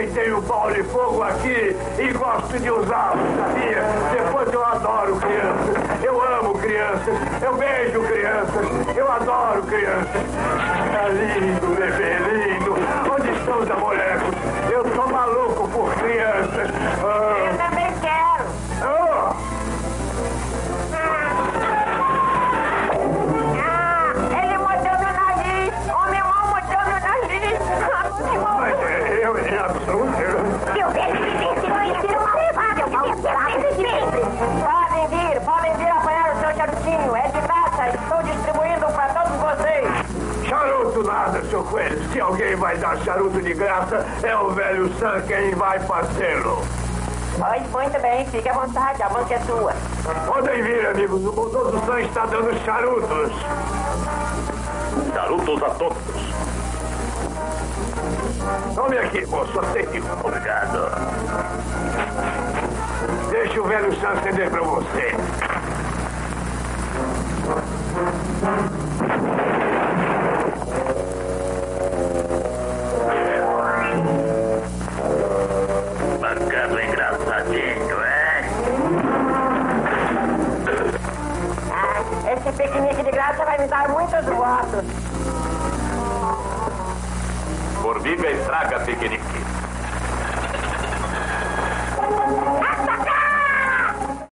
tenho pau de fogo aqui e gosto de usá-lo, sabia? Depois eu adoro crianças. Eu amo crianças. Eu beijo crianças. Eu adoro crianças. Tá lindo, bebê, lindo. Onde estão os amolecos? Eu sou maluco por crianças. Eu também quero. Ele mordeu meu nariz. O meu irmão mordeu meu nariz. Mas eu em absoluto. Meu Deus, se conheceram uma levada, eu vou esperar sempre. Podem vir apanhar o seu charutinho. É de graça, estou distribuindo para todos vocês. Charuto nada, seu Coelho. Se alguém vai dar charuto de graça, é o velho Sam quem vai fazê-lo. Pois, muito bem, fique à vontade, a banca é sua. Podem vir, amigos. O bondoso Sam está dando charutos. Charutos a todos. Tome aqui, moço. Aceite. Obrigado. Deixa o velho Sam acender para você. Bacana, engraçadinho, é? Esse piquenique de graça vai me dar muitos votos. Formiga estraga piquenique.